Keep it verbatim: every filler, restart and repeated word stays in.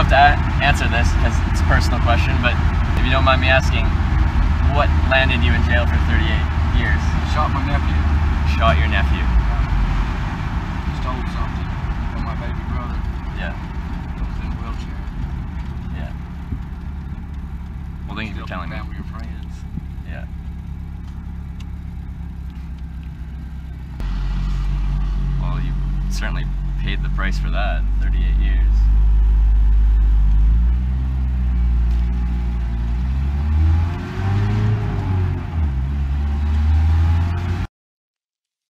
have to a answer this because it's a personal question, but if you don't mind me asking, what landed you in jail for thirty-eight years? Shot my nephew. Shot your nephew. Stole something from my baby brother. Yeah. He was in a wheelchair. Yeah. Well, thank you for telling me. Family or friends. Yeah. Well, you certainly paid the price for that. thirty-eight years.